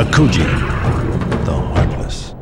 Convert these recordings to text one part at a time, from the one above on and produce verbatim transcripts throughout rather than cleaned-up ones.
Akuji, the Heartless.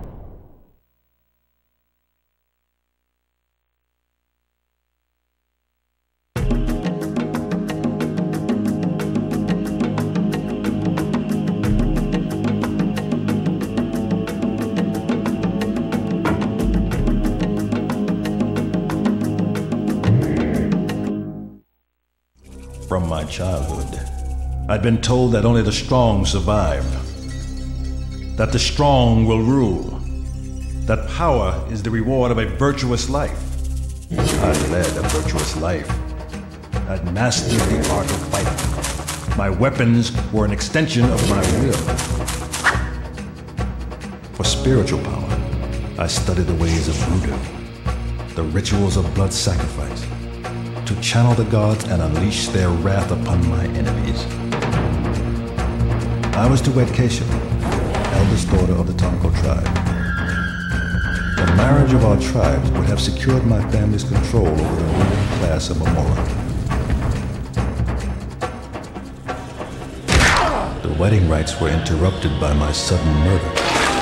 From my childhood, I'd been told that only the strong survive, that the strong will rule, that power is the reward of a virtuous life. I led a virtuous life. I'd mastered the art of fighting. My weapons were an extension of my will. For spiritual power, I studied the ways of voodoo, the rituals of blood sacrifice, to channel the gods and unleash their wrath upon my enemies. I was to wed Keisha, eldest daughter of the Tonko tribe. The marriage of our tribes would have secured my family's control over the ruling class of Amora. The wedding rites were interrupted by my sudden murder.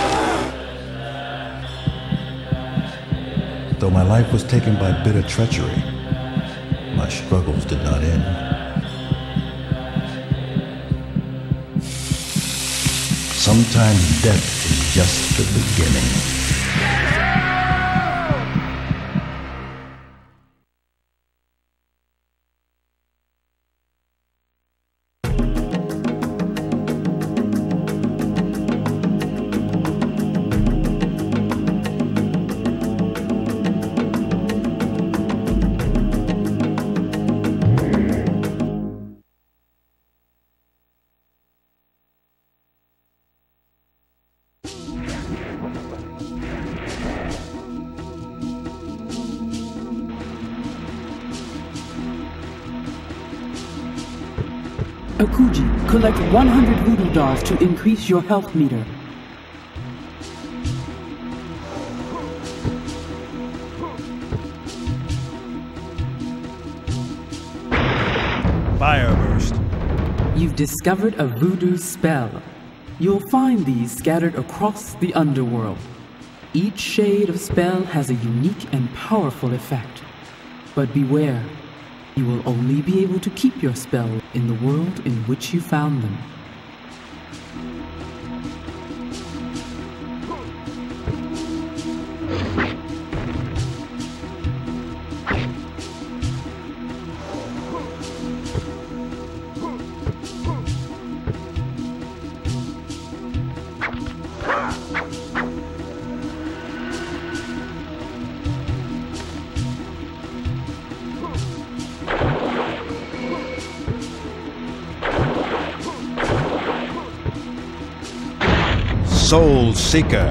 Though my life was taken by bitter treachery, my struggles did not end. Sometimes death is just the beginning. Akuji, collect one hundred voodoo dolls to increase your health meter. Fire burst. You've discovered a voodoo spell. You'll find these scattered across the underworld. Each shade of spell has a unique and powerful effect. But beware. You will only be able to keep your spell in the world in which you found them. Soul Seeker.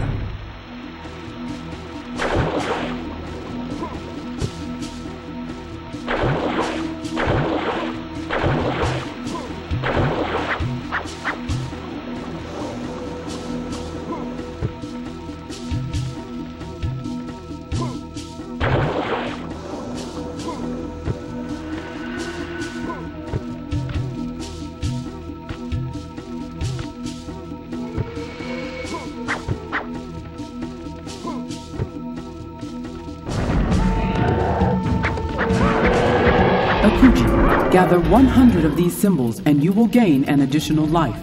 Akuji, gather one hundred of these symbols and you will gain an additional life.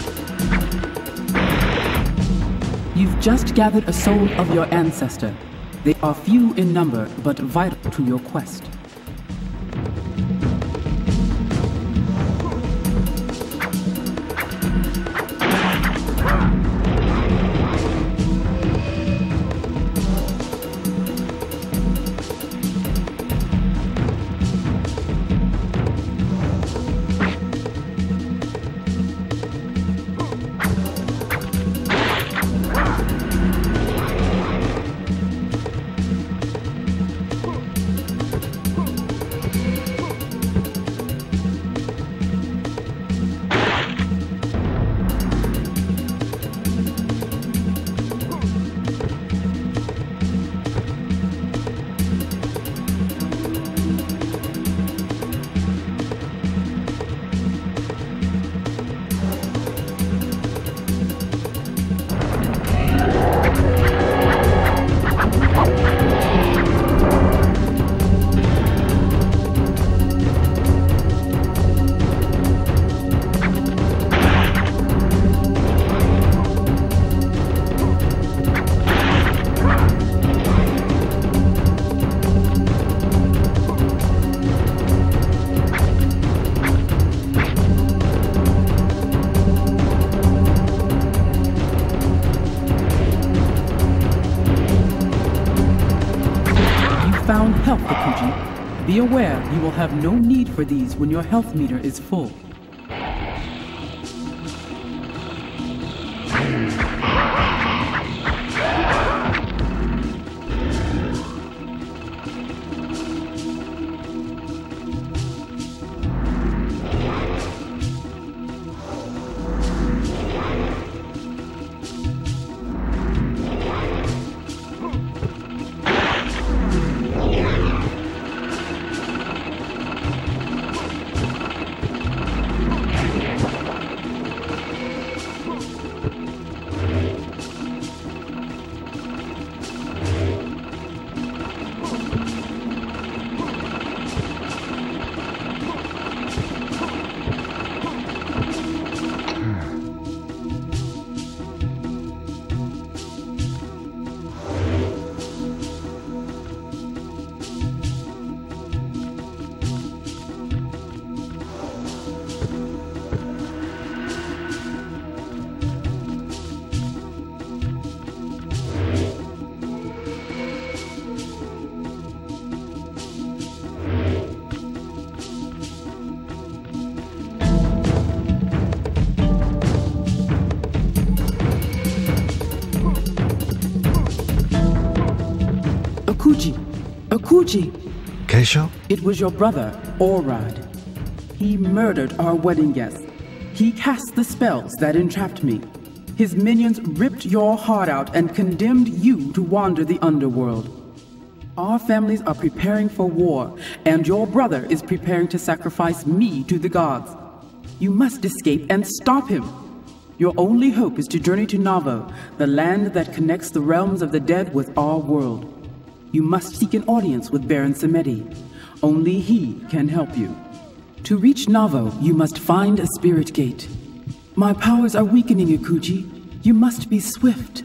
You've just gathered a soul of your ancestor. They are few in number, but vital to your quest. Found health, Akuji. Be aware you will have no need for these when your health meter is full. Akuji! Akuji! Keisho? It was your brother, Orad. He murdered our wedding guests. He cast the spells that entrapped me. His minions ripped your heart out and condemned you to wander the underworld. Our families are preparing for war, and your brother is preparing to sacrifice me to the gods. You must escape and stop him. Your only hope is to journey to Navo, the land that connects the realms of the dead with our world. You must seek an audience with Baron Samedi. Only he can help you. To reach Navo, you must find a spirit gate. My powers are weakening, Akuji. You must be swift.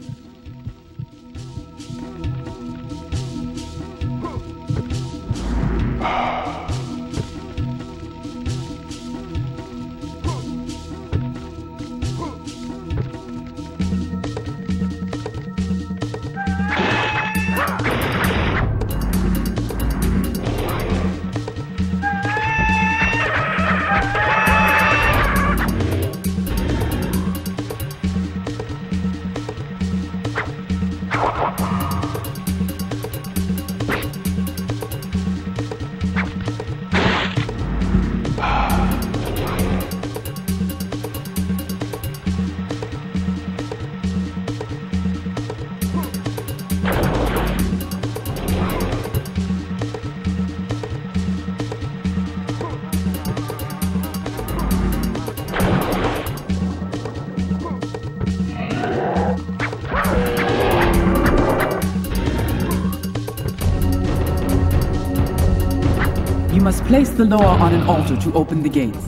You must place the Loa on an altar to open the gates.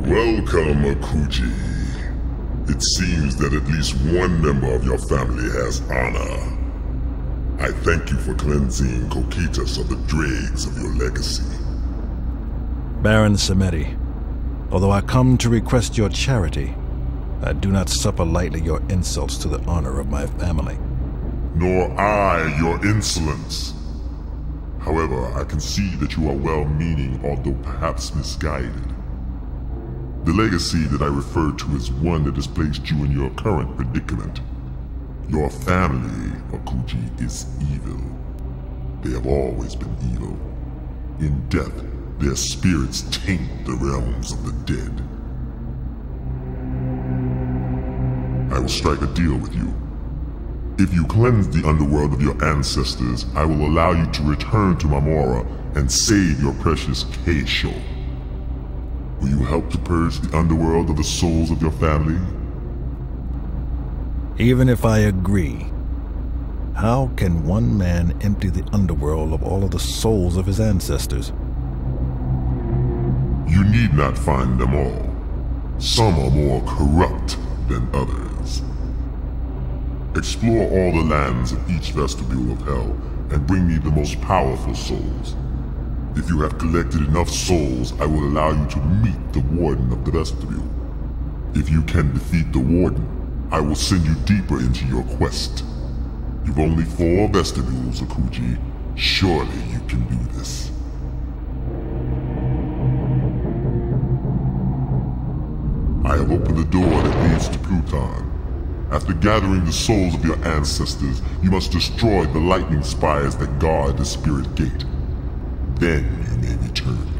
Welcome, Akuji. It seems that at least one member of your family has honor. I thank you for cleansing Cocytus of the dregs of your legacy. Baron Samedi, although I come to request your charity, I do not suffer lightly your insults to the honor of my family. Nor I your insolence. However, I can see that you are well-meaning, although perhaps misguided. The legacy that I refer to is one that has placed you in your current predicament. Your family, Akuji, is evil. They have always been evil. In death, their spirits taint the realms of the dead. I will strike a deal with you. If you cleanse the underworld of your ancestors, I will allow you to return to Marmora and save your precious Keisho. Will you help to purge the underworld of the souls of your family? Even if I agree, how can one man empty the underworld of all of the souls of his ancestors? You need not find them all. Some are more corrupt than others. Explore all the lands of each vestibule of hell and bring me the most powerful souls. If you have collected enough souls, I will allow you to meet the Warden of the vestibule. If you can defeat the Warden, I will send you deeper into your quest. You've only four vestibules, Akuji. Surely you can do this. I have opened the door that leads to Pluton. After gathering the souls of your ancestors, you must destroy the lightning spires that guard the Spirit Gate. Then you may return.